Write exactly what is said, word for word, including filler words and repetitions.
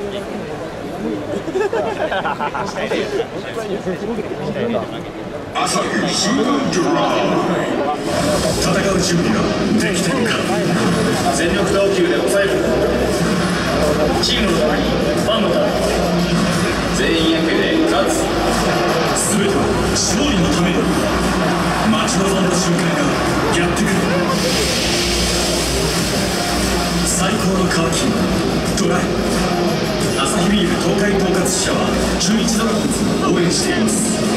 朝日スーパードライ戦う準備ができてるか。全力投球で抑える。チームのために、ファンのために、全員野球で勝つ。全ては勝利のために。待ち望んだ瞬間がやってくる。最高の渇きドライ。アサヒビール東海統括支社は中日ドラゴンズを応援しています。